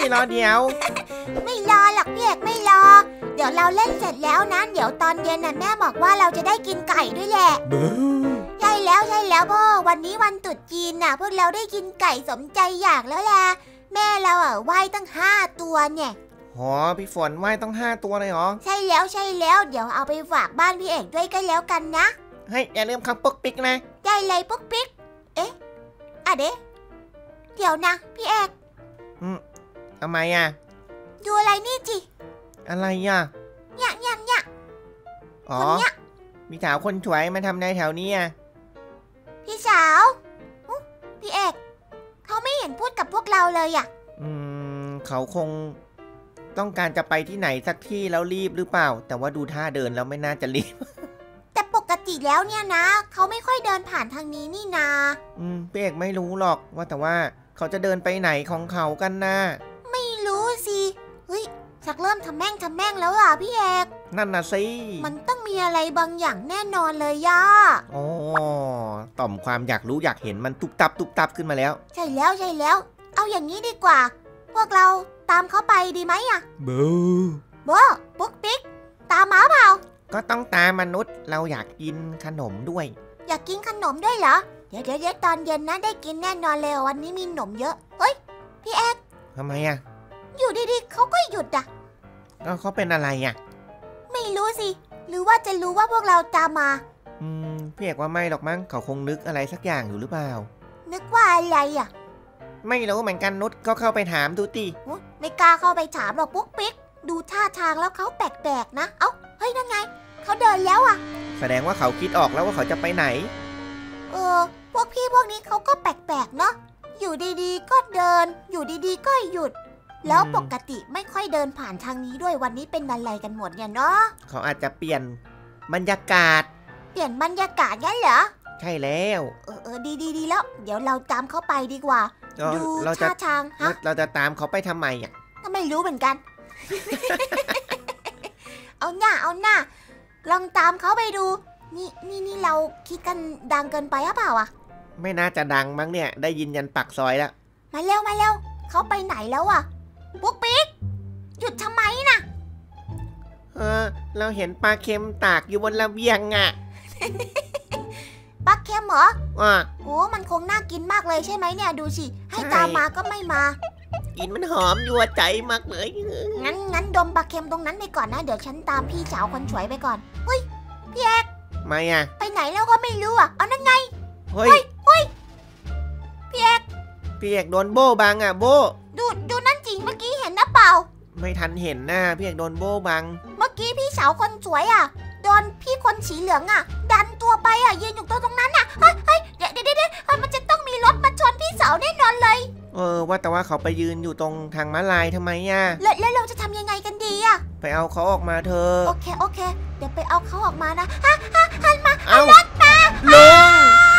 รอเดี๋ยวไม่รอหรอกพี่เอกไม่รอเดี๋ยวเราเล่นเสร็จแล้วนะเดี๋ยวตอนเย็นน่ะแม่บอกว่าเราจะได้กินไก่ด้วยแหละใช่แล้วพ่อวันนี้วันตรุษจีนน่ะพวกเราได้กินไก่สมใจอยากแล้วแหละแม่เราไหว้ตั้ง5 ตัวเนี่ยหอพี่ฝนไหว้ต้อง5 ตัวเลยเหรอใช่แล้วเดี๋ยวเอาไปฝากบ้านพี่เอกด้วยก็แล้วกันนะเฮ้ยอย่าลืมคำปุ๊กปิ๊กนะได้เลยปุ๊กปิ๊กเอ๊ะเดี๋ยวนะพี่เอกทำไมอ่ะดูอะไรนี่จิอะไรอ่ะเนี่ยอ๋อพี่สาวคนสวยมาทำในแถวนี้อ่ะพี่สาวพี่เอกเขาไม่เห็นพูดกับพวกเราเลยอ่ะเขาคงต้องการจะไปที่ไหนสักที่แล้วรีบหรือเปล่าแต่ว่าดูท่าเดินแล้วไม่น่าจะรีบแต่ปกติแล้วเนี่ยนะเขาไม่ค่อยเดินผ่านทางนี้นี่นาพี่เอกไม่รู้หรอกว่าแต่ว่าเขาจะเดินไปไหนของเขากันนะไม่รู้สิเฮ้ยชักเริ่มทำแม่งแล้วอ่ะพี่เอกนั่นน่ะสิมันต้องมีอะไรบางอย่างแน่นอนเลยย่าอ๋อต่อมความอยากรู้อยากเห็นมันตุบตับขึ้นมาแล้วใช่แล้วเอาอย่างนี้ดีกว่าพวกเราตามเขาไปดีไหมอ่ะโบปุ๊กปิ๊กตามมาเปล่าก็ต้องตามมนุษย์เราอยากกินขนมด้วยอยากกินขนมด้วยเหรอเดี๋ยวตอนเย็นนะได้กินแน่นอนเลยวันนี้มีขนมเยอะเฮ้ยพี่เอกทำไมอ่ะอยู่ดีๆเขาก็หยุดอ่ะก็เขาเป็นอะไรอ่ะไม่รู้สิหรือว่าจะรู้ว่าพวกเราตามมาพี่เอกว่าไม่หรอกมั้งเขาคงนึกอะไรสักอย่างอยู่หรือเปล่านึกว่าอะไรอ่ะไม่รู้เหมือนกันนุชก็เข้าไปถามดูติไม่กล้าเข้าไปถามหรอกปุ๊กปิ๊กดูท่าทางแล้วเขาแปลกๆนะเอ้าเฮ้ยนั่นไงเขาเดินแล้วอ่ะแสดงว่าเขาคิดออกแล้วว่าเขาจะไปไหนพวกพี่พวกนี้เขาก็แปลกๆเนาะอยู่ดีๆก็เดินอยู่ดีๆก็หยุดแล้วปกติไม่ค่อยเดินผ่านทางนี้ด้วยวันนี้เป็นอะไรกันหมดเนี่ยเนาะเขาอาจจะเปลี่ยนบรรยากาศงั้นเหรอใช่แล้วดีแล้วเดี๋ยวเราตามเขาไปดีกว่าดูท่าทางเราจะตามเขาไปทำไมอ่ะก็ไม่รู้เหมือนกัน เอาหน้าลองตามเขาไปดูนี่เราคิดกันดังเกินไปหรือเปล่าอ่ะไม่น่าจะดังมั้งเนี่ยได้ยินยันปากซอยแล้วมาเร็วเขาไปไหนแล้วอ่ะปุ๊กปิ๊กหยุดทำไมนะเราเห็นปลาเค็มตากอยู่บนระเบียงอ่ะปลาเค็มเหรอโอ้มันคงน่ากินมากเลยใช่ไหมเนี่ยดูสิให้ตามมาก็ไม่มากินมันหอมยั่วใจมากเลยงั้นดมปลาเค็มตรงนั้นไปก่อนนะเดี๋ยวฉันตามพี่สาวคนสวยไปก่อนเฮ้ยพี่เอกไม่อ่ะไปไหนแล้วก็ไม่รู้อ่ะเอานั่นไงเฮ้ยพี่เอกโดนโบบังอ่ะโบดูนั่นจริงเมื่อกี้เห็นนะเปล่าไม่ทันเห็นนะพี่เอกโดนโบบังเมื่อกี้พี่สาวคนสวยอ่ะโดนพี่คนสีเหลืองอ่ะดันตัวไปอ่ะยืนอยู่ตรงนั้นอ่ะเฮ้ยเดี๋ยวมันจะต้องมีรถมาชนพี่สาวแน่นอนเลยว่าแต่ว่าเขาไปยืนอยู่ตรงทางม้าลายทำไมอ่ะแล้วเราจะทำยังไงกันดีอ่ะไปเอาเขาออกมาเถอะโอเคเดี๋ยวไปเอาเขาออกมานะหันมารถมาลุง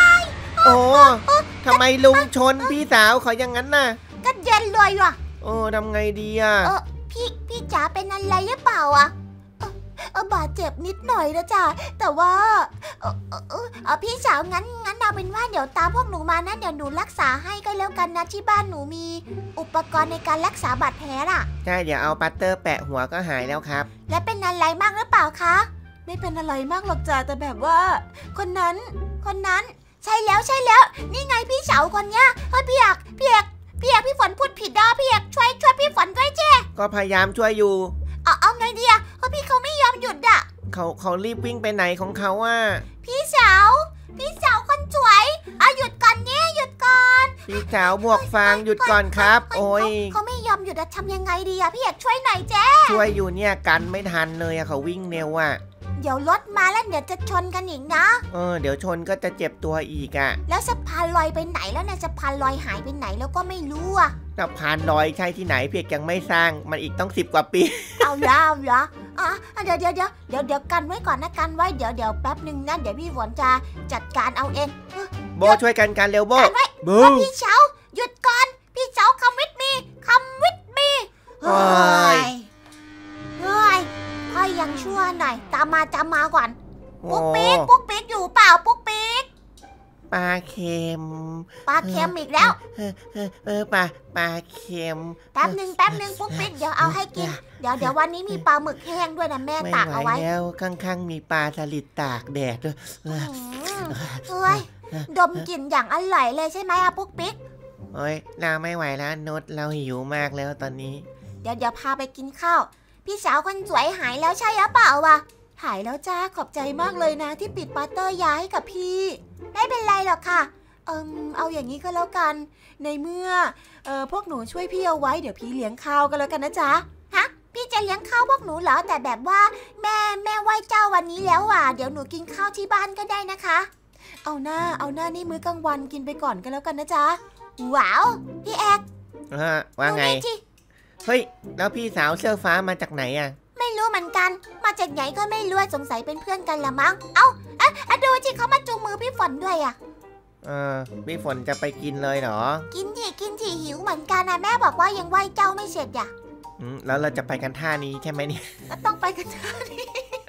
ทำไมลุงชนพี่สาวเขาอย่างนั้นน่ะก็เย็นเลยว่ะทำไงดีอ่ะพี่จ๋าเป็นอะไรหรือเปล่าอ่ะบาดเจ็บนิดหน่อยนะจ๊ะแต่ว่าพี่สาวงั้นเอาเป็นว่าเดี๋ยวตามพวกหนูมานะเดี๋ยวหนูรักษาให้ก็แล้วกันนะที่บ้านหนูมีอุปกรณ์ในการรักษาบาดแผลอ่ะใช่เดี๋ยวเอาปัตเตอร์แปะหัวก็หายแล้วครับและเป็นอะไรมากหรือเปล่าคะไม่เป็นอะไรมากหรอกจ้ะแต่แบบว่าคนนั้นใช่แล้วนี่ไงพี่สาวคนเนี้ยพี่เอกพี่ฝนพูดผิดด้พี่เอกช่วยพี่ฝนด้วยเจ้ก็พยายามช่วยอยู่เอาไงดีอะเพราะพี่เขาไม่ยอมหยุดอะเขารีบวิ่งไปไหนของเขาอ่ะพี่สาวคนสวยหยุดก่อนเนี่ยหยุดก่อนพี่สาวหมวกฟางหยุดก่อนครับโอ้ยเขาไม่ยอมหยุดจะทำยังไงดีอะพี่เอกช่วยหน่อยเจ้ช่วยอยู่เนี่ยกันไม่ทันเลยอะเขาวิ่งเร็วอะเดี๋ยวรถมาแล้วเดี๋ยวจะชนกันอีกนะเดี๋ยวชนก็จะเจ็บตัวอีกอะแล้วสะพานลอยไปไหนแล้วเนี่ยสะพานลอยหายไปไหนแล้วก็ไม่รู้อะสะพานลอยใช่ที่ไหนเพียกยังไม่สร้างมันอีกต้อง10 กว่าปีเอาเหรอเดี๋ยวกันไว้ก่อนนะกันไว้เดี๋ยวแป๊บนึงนะเดี๋ยวพี่ฝนจะจัดการเอาเองโบช่วยกันเร็วโบพี่เฉาหยุดก่อนพี่เฉาคัมวิทมีเฮ้ยค่อยยังชั่วหน่อยตามมาก่อนปุ๊กปิ๊กอยู่เปล่าปุ๊กปิ๊กปลาเค็มอีกแล้วปลาเค็มแป๊บหนึ่งปุ๊กปิ๊กเดี๋ยวเอาให้กินเดี๋ยววันนี้มีปลาหมึกแห้งด้วยนะแม่ตากเอาไว้แล้วข้างๆมีปลาสลิดตากแดดด้วยเฮ้ยดมกลิ่นอย่างอร่อยเลยใช่ไหมอะปุ๊กปิ๊กโอ้ยเราไม่ไหวแล้วนุชเราหิวมากแล้วตอนนี้เดี๋ยวพาไปกินข้าวพี่สาวคนสวยหายแล้วใช่หรือเปล่าวะหายแล้วจ้าขอบใจมากเลยนะที่ปิดปาเตอร์ยาให้กับพี่ไม่เป็นไรหรอกค่ะเอาอย่างนี้ก็แล้วกันในเมื่อพวกหนูช่วยพี่เอาไว้เดี๋ยวพี่เลี้ยงข้าวกันแล้วกันนะจ๊ะฮะพี่จะเลี้ยงข้าวพวกหนูเหรอแต่แบบว่าแม่ไหว้เจ้าวันนี้แล้วอ่ะเดี๋ยวหนูกินข้าวที่บ้านก็ได้นะคะเอาหน้านี่มื้อกลางวันกินไปก่อนก็แล้วกันนะจ๊ะว้าวพี่แอกว่าไงเฮ้ยแล้วพี่สาวเสื้อฟ้ามาจากไหนอ่ะไม่รู้เหมือนกันมาจากไหนก็ไม่รู้สงสัยเป็นเพื่อนกันละมั้งดูสิเขามาจูงมือพี่ฝนด้วยอ่ะพี่ฝนจะไปกินเลยเหรอกินทีหิวเหมือนกันนะแม่บอกว่ายังไหว้เจ้าไม่เสร็จอ่ะแล้วเราจะไปกันท่านี้ใช่ไหมเนี่ยต้องไปกันท่านี้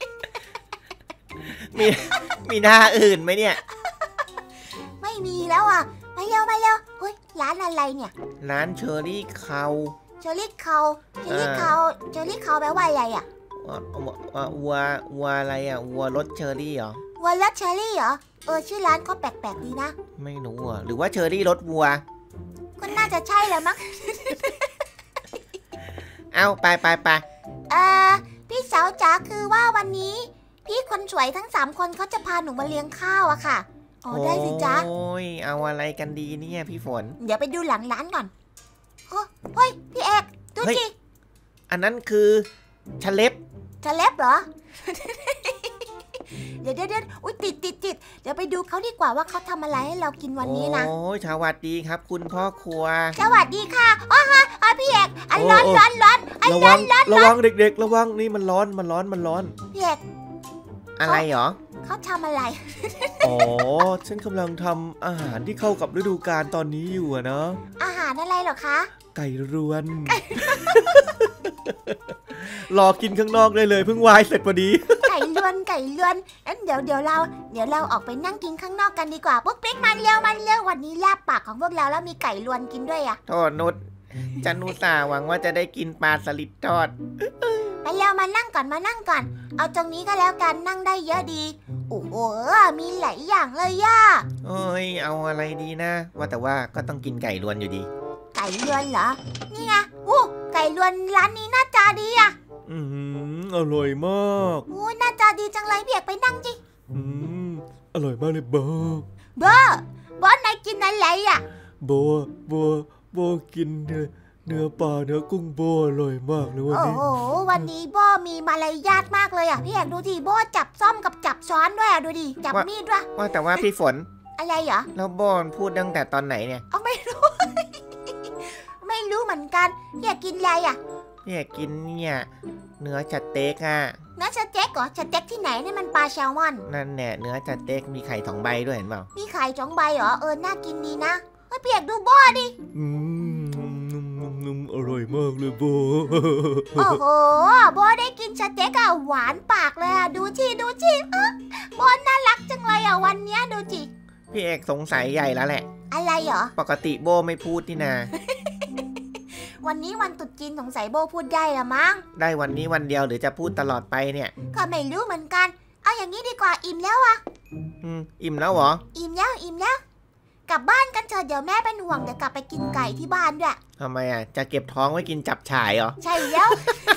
มีท่าอื่นไหมเนี่ยไม่มีแล้วอ่ะมาเร็วเฮ้ยร้านอะไรเนี่ยร้านเชอรี่เคาเชอรี่เคาแปลว่าอะไรอ่ะวัวอะไรอ่ะวัวรสเชอรี่เหรอวัวรสเชอรี่เหรอชื่อร้านก็แปลกๆดีนะไม่รู้อ่ะหรือว่าเชอรี่รสวัวก็น่าจะใช่แหละมั้งเอาไปพี่สาวจ๋าคือว่าวันนี้พี่คนสวยทั้ง3คนเขาจะพาหนูมาเลี้ยงข้าวอะค่ะได้สิจ๊ะโอ้ยเอาอะไรกันดีเนี่ยพี่ฝนเดี๋ยวไปดูหลังร้านก่อนเฮ้ยพี่เอกดูสิอันนั้นคือชะเล็บเหรอ เดี๋ยวอุ๊ยติดเดี๋ยวไปดูเขาดีกว่าว่าเขาทำอะไรให้เรากินวันนี้นะโอ้ยสวัสดีครับคุณพ่อครัวสวัสดีค่ะพี่เอกร้อนระวังเด็กๆระวังนี่มันร้อนพี่เอกอะไรเหรอเขาทำอะไรฉันกำลังทำอาหารที่เข้ากับฤดูกาลตอนนี้อยู่อะนะอาหารอะไรเหรอคะไก่รวนรอกินข้างนอกได้เลยเพิ่งวายเสร็จพอดีไก่รวนงั้นเดี๋ยวเราออกไปนั่งกินข้างนอกกันดีกว่าปุ๊กปิ๊กมาเร็ววันนี้ลาบปากของพวกเราแล้วมีไก่รวนกินด้วยอะโทษนุชจันนุสาหวังว่าจะได้กินปลาสลิดทอดไปเร็วมานั่งก่อนเอาตรงนี้ก็แล้วกันนั่งได้เยอะดีโอ้โหมีหลายอย่างเลยย่าเอ้ยเอาอะไรดีนะว่าแต่ว่าก็ต้องกินไก่รวนอยู่ดีไก่รวนเหรอนี่ไงไก่รวนร้านนี้หน้าตาดีอ่ะอร่อยมากหน้าตาดีจังเลยเบียกไปนั่งจิอร่อยมากเลยบอนายกินอะไรอ่ะโบกินเนื้อปลาเนื้อกุ้งโบอร่อยมากเลยวันนี้โอ้โหวันนี้โบมีมารยาทมากเลยอ่ะพี่เอกดูดิโบจับซ่อมกับจับช้อนด้วยดูดิจับมีดด้วยว่าแต่ว่าพี่ฝนอะไรเหรอแล้วโบพูดตั้งแต่ตอนไหนเนี่ยไม่รู้ ไม่รู้เหมือนกันพี่เอกกินอะไรอ่ะพี่เอกกินเนี่ยเนื้อสเต็กอ่ะเนื้อสเต็กเหรอสเต็กที่ไหนนี่มันปลาแซลมอนนั่นแหละเนื้อสเต็กมีไข่2 ใบด้วยเห็นเปล่ามีไข่2 ใบเหรอน่ากินดีนะพี่เอกดูโบดิอร่อยมากเลยโบโอ้โหโบได้กินสเต็กอะหวานปากเลยอะดูชิโบน่ารักจังเลยอะวันนี้ดูจิพี่เอกสงสัยใหญ่แล้วแหละอะไรเหรอปกติโบไม่พูดนี่นาวันนี้วันตรุษจีนสงสัยโบพูดได้ละมั้งได้วันนี้วันเดียวหรือจะพูดตลอดไปเนี่ยก็ไม่รู้เหมือนกันเอาอย่างนี้ดีกว่าอิ่มแล้วอะอิ่มแล้วเหรออิ่มแล้วกลับบ้านกันเถอะเดี๋ยวแม่เป็นห่วงเดี๋ยวกลับไปกินไก่ที่บ้านด้วยทำไมอ่ะจะเก็บท้องไว้กินจับฉ่ายเหรอใช่แล้ว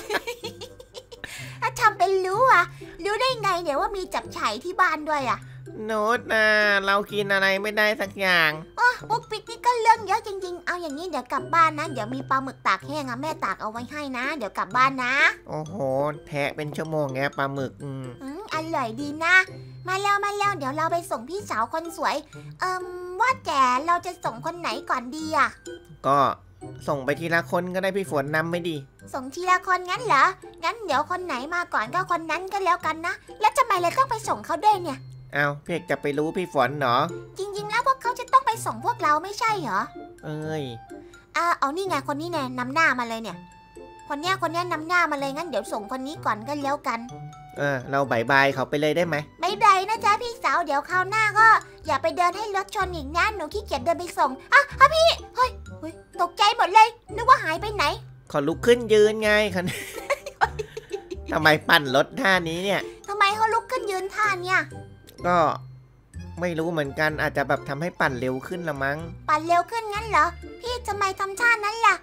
ถ้าทำเป็นรู้ได้ไงเนี่ยว่ามีจับฉ่ายที่บ้านด้วยอ่ะโน้ตนะเรากินอะไรไม่ได้สักอย่างปุ๊กปิ๊กนี่ก็เรื่องเยอะจริงๆเอาอย่างนี้เดี๋ยวกลับบ้านนะเดี๋ยวมีปลาหมึกตากแห้งแม่ตากเอาไว้ให้นะเดี๋ยวกลับบ้านนะโอ้โหแทะเป็นชั่วโมงแงปลาหมึกอร่อยดีนะมาแล้วเดี๋ยวเราไปส่งพี่สาวคนสวยว่าแต่เราจะส่งคนไหนก่อนดีอ่ะก็ส่งไปทีละคนก็ได้พี่ฝนนำไม่ดีส่งทีละคนงั้นเหรองั้นเดี๋ยวคนไหนมาก่อนก็คนนั้นก็แล้วกันนะแล้วทำไมเราต้องไปส่งเขาด้วยเนี่ยเอาพี่เอกจะไปรู้พี่ฝนเหรอจริงๆแล้วพวกเขาจะต้องไปส่งพวกเราไม่ใช่เหรอเอานี่ไงคนนี้แน่นำหน้ามาเลยเนี่ยคนเนี้ยนำหน้ามาเลยงั้นเดี๋ยวส่งคนนี้ก่อนก็แล้วกันเราบายบายเขาไปเลยได้ไหมไม่ได้นะจ๊ะพี่สาวเดี๋ยวคราวหน้าก็อย่าไปเดินให้รถชนอีกนะหนูขี้เกียจเดินไปส่งพี่เฮ้ยตกใจหมดเลยนึกว่าหายไปไหนเขาลุกขึ้นยืนไงคัน ทำไมปั่นรถท่านี้เนี่ยทำไมเขาลุกขึ้นยืนท่าเนี่ยก็ไม่รู้เหมือนกันอาจจะแบบทำให้ปั่นเร็วขึ้นละมั้งปั่นเร็วขึ้นงั้นเหรอพี่ทำไมทำท่านั้นล่ะ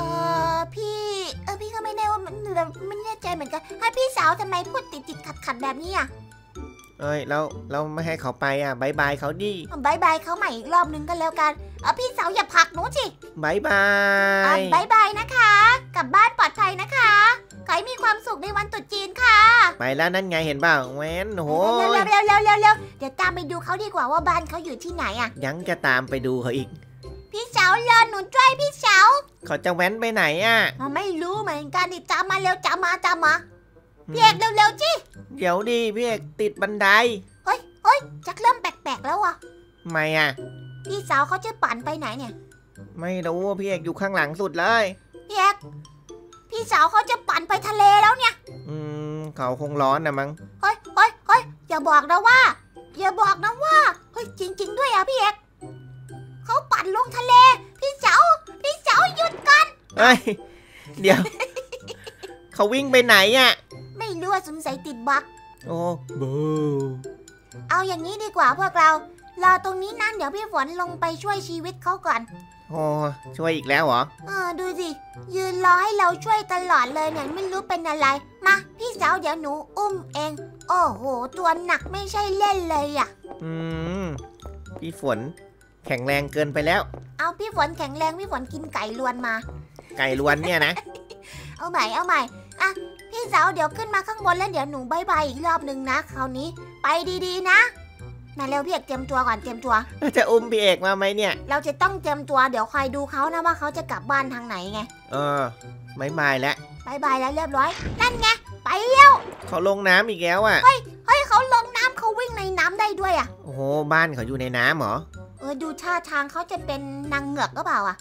พี่ก็ไม่แน่ว่าไม่แน่ใจเหมือนกันให้พี่สาวทำไมพูดติดขัดแบบนี้อ่ะแล้วไม่ให้เขาไปบายบายเขาดิบายบายเขาใหม่อีกรอบนึงก็แล้วกันพี่สาวอย่าผลักหนูสิบายบายบายบายนะคะกลับบ้านปลอดภัยนะคะขอให้มีความสุขในวันตรุษจีนค่ะไปแล้วนั่นไงเห็นเปล่าแว้นโหเร็วเดี๋ยวตามไปดูเขาดีกว่าว่าบ้านเขาอยู่ที่ไหนอ่ะยังจะตามไปดูเขาอีกพี่สาวรอหนูด้วยพี่สาวเขาจะแว้นไปไหนไม่รู้เหมือนกันนี่ตามมาเร็วตามมาพี่เอกเร็วจิเดี๋ยวดิพี่เอกติดบันไดเฮ้ยจักเริ่มแปลกๆแล้วอ่ะทำไมพี่สาวเขาจะปั่นไปไหนเนี่ยไม่รู้พี่เอกอยู่ข้างหลังสุดเลยพี่เอกพี่สาวเขาจะปั่นไปทะเลแล้วเนี่ยเขาคงร้อนนะมั้งเฮ้ยอย่าบอกนะว่าเฮ้ยจริงๆด้วยพี่เอกเขาปั่นลงทะเลพี่สาวหยุดกันเฮ้ยเดี๋ยว เขาวิ่งไปไหนไม่รู้ว่าสงสัยติดบั๊กโอ้บูเอาอย่างนี้ดีกว่าพวกเรารอตรงนี้นั่นเดี๋ยวพี่ฝนลงไปช่วยชีวิตเขาก่อนโอ้ช่วยอีกแล้วเหรอดูสิยืนรอให้เราช่วยตลอดเลยเนี่ยไม่รู้เป็นอะไรมาพี่สาวเดี๋ยวหนูอุ้มเองโอ้โหตัวหนักไม่ใช่เล่นเลยพี่ฝนแข็งแรงเกินไปแล้วเอาพี่ฝนแข็งแรงพี่ฝนกินไก่ล้วนมาไก่ล้วนเนี่ยนะเอาใหม่พี่สาวเดี๋ยวขึ้นมาข้างบนแล้วเดี๋ยวหนูบายบายอีกรอบนึงนะคราวนี้ไปดีๆนะมาเร็วพี่เอกเตรียมตัวก่อนเตรียมตัวจะอุ้มพี่เอกมาไหมเนี่ยเราจะต้องเตรียมตัวเดี๋ยวคอยดูเขานะว่าเขาจะกลับบ้านทางไหนไงบายบายแล้วบายบายแล้วเรียบร้อยนั่นไงไปเร็วเขาลงน้ำอีกแล้วเฮ้ยเขาลงน้ำเขาวิ่งในน้ำได้ด้วยโอ้โหบ้านเขาอยู่ในน้ำเหรอดูท่าทางเขาจะเป็นนางเงือกก็เปล่าน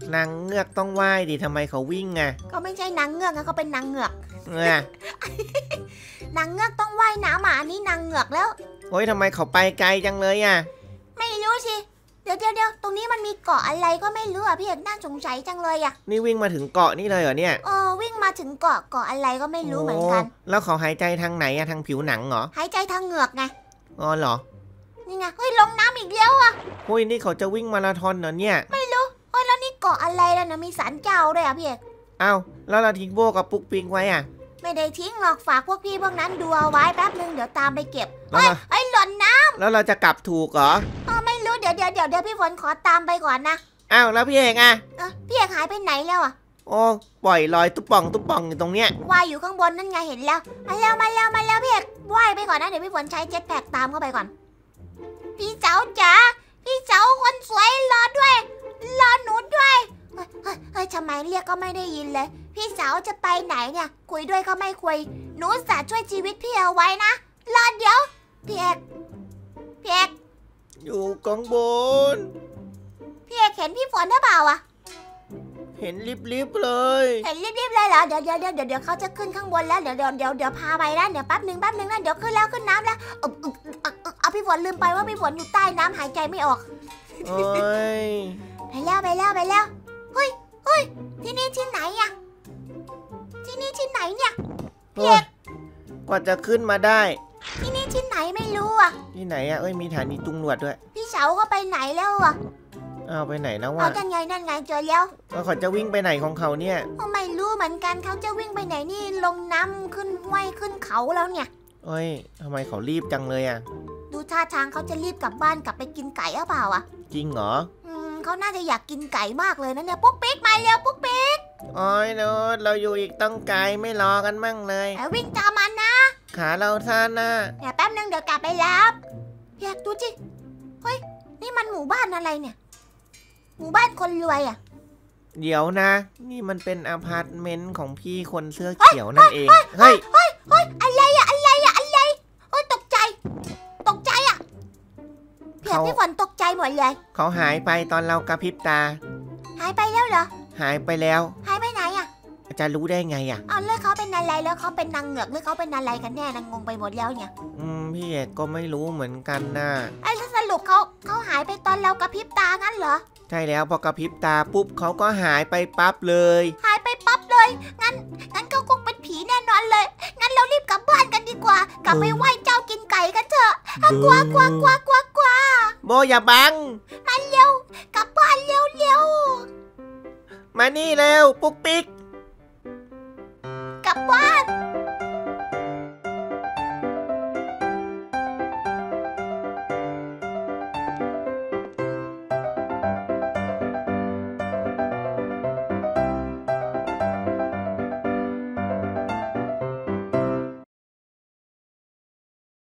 างเงือกต้องว่ายดิทำไมเขาวิ่งก็ไม่ใช่นางเงือกนะเขาเป็นนางเงือกนางเงือกต้องว่ายน้ำอันนี้นางเงือกแล้วโอ้ยทำไมเขาไปไกลจังเลยไม่รู้สิเดี๋ยวตรงนี้มันมีเกาะอะไรก็ไม่รู้พี่เอกน่าสงสัยจังเลยนี่วิ่งมาถึงเกาะนี่เลยเหรอเนี่ยวิ่งมาถึงเกาะอะไรก็ไม่รู้เหมือนกันแล้วเขาหายใจทางไหนทางผิวหนังเหรอหายใจทางเหงือกไงเหรอนี่ไงเฮ้ยลงน้ำอีกแล้วเฮ้ยนี่เขาจะวิ่งมาราธอนเหรอเนี่ยไม่รู้แล้วนี่เกาะอะไรแล้วนะมีศาลเจ้าด้วยพี่เอกอ้าวแล้วเราทิ้งโบกับปุ๊กปิงไว้ไม่ได้ทิ้งหรอกฝากพวกพี่พวกนั้นดูเอาไว้แป๊บนึงเดี๋ยวตามไปเก็บไอ้หล่นน้ำแล้วเราจะกลับถูกเหรอไม่รู้เดี๋ยวพี่ฝนขอตามไปก่อนนะอ้าวแล้วพี่เอกพี่เอกหายไปไหนแล้วโอ้ปล่อยลอยตุ๊บป่องอยู่ตรงเนี้ยว่ายอยู่ข้างบนนั่นไงเห็นแล้วมาแล้วพี่เอกว่ายไปก่อนนะเดี๋ยวพี่ฝนใช้เจ็ตแพ็กตามเข้าไปก่อนพี่เจ้าจ๋าพี่เจ้าคนสวยรอหนูด้วยเฮ้ยทำไมเรียกก็ไม่ได้ยินเลยพี่สาวจะไปไหนเนี่ยคุยด้วยก็ไม่คุยหนูสาช่วยชีวิตพี่เอาไว้นะรอเดี๋ยวพี่เอกอยู่กองบนพี่เอกเห็นพี่ฝนหรือเปล่าเห็นลิบเลยเห็นลิบเลยเหรอเดี๋ยวเขาจะขึ้นข้างบนแล้วเดี๋ยวพาไปนะเดี๋ยวแป๊บนึงนะเดี๋ยวขึ้นน้ำแล้วเอาพี่ฝนลืมไปว่าพี่ฝนอยู่ใต้น้ำหายใจไม่ออกไปแล้วเฮ้ยที่นี่ที่ไหนที่นี่ที่ไหนเนี่ยพี่เอกกว่าจะขึ้นมาได้ที่นี่ที่ไหนไม่รู้ที่ไหนมีฐานีตุงหนวดด้วยพี่เสาก็ไปไหนแล้วไปไหนแล้วนั่นไงเจอแล้วเขาจะวิ่งไปไหนของเขาเนี่ยไม่รู้เหมือนกันเขาจะวิ่งไปไหนนี่ลงน้ำขึ้นห้วยขึ้นเขาแล้วเนี่ยทำไมเขารีบจังเลยดูท่าทางเขาจะรีบกลับบ้านกลับไปกินไก่หรือเปล่าจริงเหรอเขาน่าจะอยากกินไก่มากเลยนะเนี่ยปุ๊กปิ๊กมาเร็วปุ๊กปิ๊กโน้ตเราอยู่อีกต้องไกลไม่รอกันมั่งเลยวิ่งตามมันนะขาเราสั้นเนี่ยแป๊บนึงเดี๋ยวกลับไปรับอยากดูจิเฮ้ยนี่มันหมู่บ้านอะไรเนี่ยหมู่บ้านคนรวยเดี๋ยวนะนี่มันเป็นอพาร์ตเมนต์ของพี่คนเสื้อเขียวนั่นเองเฮ้ยอะไรตกใจพี่ฝนตกใจหมดเลยเขาหายไปตอนเรากระพริบตาหายไปแล้วเหรอหายไปแล้วหายไปไหนจะรู้ได้ไงอ่ะเอาแล้วเขาเป็นอะไรแล้วเขาเป็นนางเงือกหรือเขาเป็นอะไรกันแน่นางงงไปหมดแล้วเนี่ยพี่เอกก็ไม่รู้เหมือนกันนะไอ้สรุปเขาหายไปตอนเรากระพริบตางั้นเหรอใช่แล้วพอกระพริบตาปุ๊บเขาก็หายไปปั๊บเลยหายไปปั๊บเลยงั้นเขาคงเป็นผีแน่นอนเลยงั้นเรารีบกลับบ้านกันดีกว่ากลับไปไหว้เจ้ากินไก่กันเถอะกลัวโบอย่าบังมาเร็วกลับบ้านเร็วมานี่เร็วปุ๊กปิ๊กกลับบ้า